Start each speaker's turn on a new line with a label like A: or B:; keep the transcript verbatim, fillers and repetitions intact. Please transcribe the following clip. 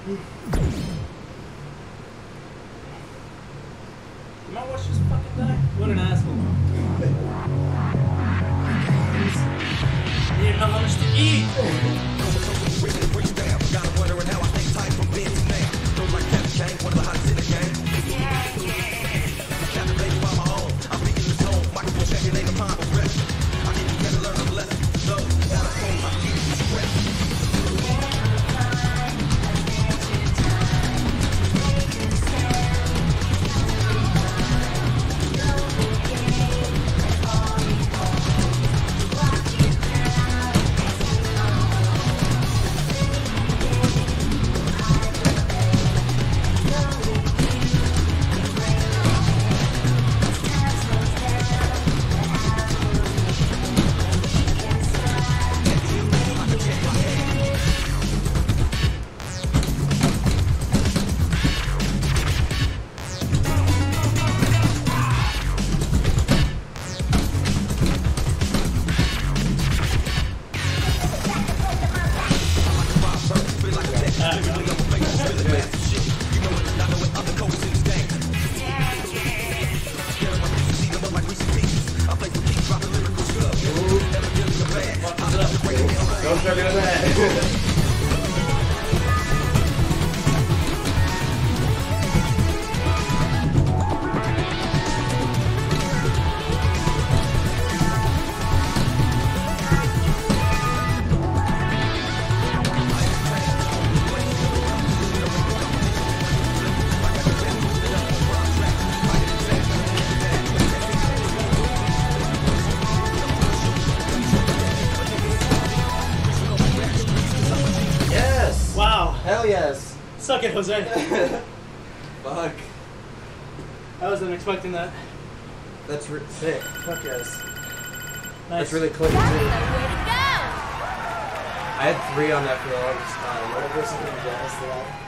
A: You might watch this fucking guy? What an asshole. You didn't know how much to eat.
B: Gotta wondering how I stay tight from being too man. Feels like Captain Kane, one of the hottest in the game. Captivated by my own. I'm speaking the tone. Microphone checking, ain't no time for rest. I need you to learn a lesson. Those that are phone, I'm keeping you stressed.
C: Don't start doing that. Hell yes.
A: Suck it, Jose.
C: Fuck.
A: I wasn't expecting that.
C: That's re sick. Fuck yes.
A: Nice.
C: That's really clean too.
D: That's the way to go.
C: I had three on that for the longest time. What if there's something jealous to that?